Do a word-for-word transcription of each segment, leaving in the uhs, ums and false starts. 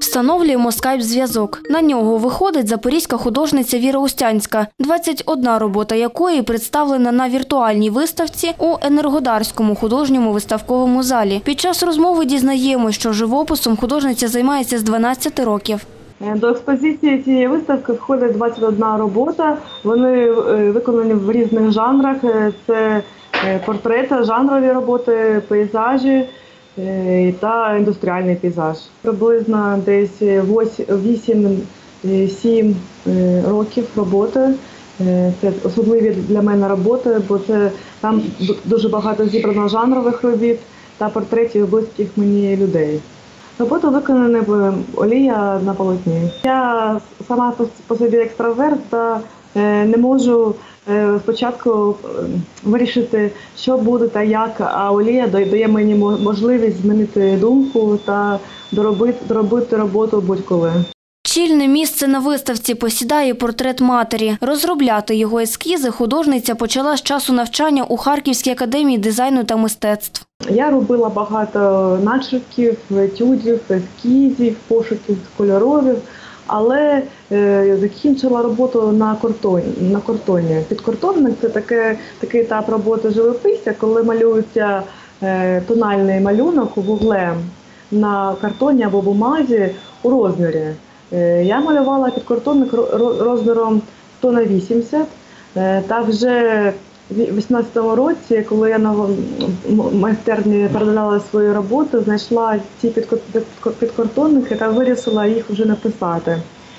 Встановлюємо скайп-зв'язок. На нього виходить запорізька художниця Віра Устянська, двадцять одна робота якої представлена на віртуальній виставці у Енергодарському художньому виставковому залі. Під час розмови дізнаємось, що живописом художниця займається з дванадцяти років. До експозиції цієї виставки входить двадцять одна робота. Вони виконані в різних жанрах. Це портрети, жанрові роботи, пейзажі та індустріальний пейзаж. Приблизно десь вісім-сім років роботи. Це особливі для мене роботи, бо це там дуже багато зібрано жанрових робіт та портретів близьких мені людей. Робота виконана в олія на полотні. Я сама по собі екстраверт та не можу спочатку вирішити, що буде та як, а олія дає мені можливість змінити думку та доробити, доробити роботу будь-коли. Чільне місце на виставці посідає портрет матері. Розробляти його ескізи художниця почала з часу навчання у Харківській академії дизайну та мистецтв. Я робила багато начерків, етюдів, ескізів, пошуків кольорових, але е, закінчила роботу на картоні. На картоні. Підкартонник – це таке, такий етап роботи живописця, коли малюється е, тональний малюнок вуглем на картоні або бумазі у розмірі. Е, я малювала підкартонник розміром сто на вісімдесят, е, та вже у дві тисячі вісімнадцятому році, коли я на майстерні передала свою роботу, знайшла ці підкартонники та вирішила їх вже написати.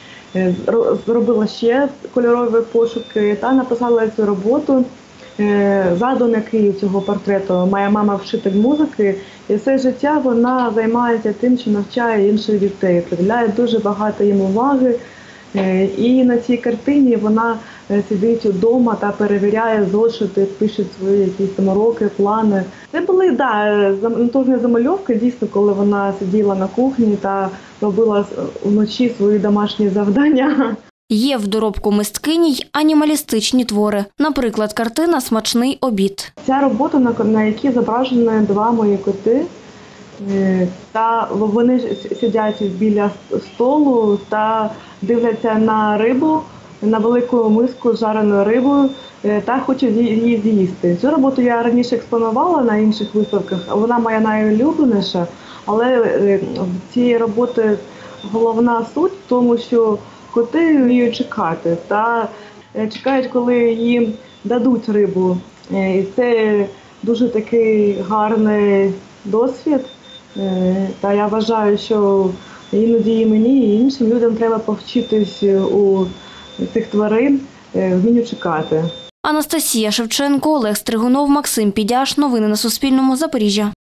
Зробила ще кольорові пошуки та написала цю роботу. Задум, який цього портрету, моя мама вчитель музики, і все життя вона займається тим, що навчає інших дітей, приділяє дуже багато їм уваги. І на цій картині вона сидить вдома та перевіряє зошити, пише свої якісь там уроки, плани. Це були, да, натурні замальовки, дійсно, коли вона сиділа на кухні та робила вночі свої домашні завдання. Є в доробку мисткині й анімалістичні твори. Наприклад, картина «Смачний обід». Ця робота, на якій зображені два мої коти. Та вони сидять біля столу та дивляться на рибу, на велику миску з жареною рибою та хочуть її з'їсти. Цю роботу я раніше експонувала на інших виставках, вона моя найулюбленіша, але в цій роботі головна суть в тому, що коти вміють чекати та чекають, коли їм дадуть рибу. І це дуже такий гарний досвід. Та я вважаю, що іноді і мені, і іншим людям треба повчитись у цих тварин вмінню чекати. Анастасія Шевченко, Олег Стригунов, Максим Підяш. Новини на Суспільному. Запоріжжя.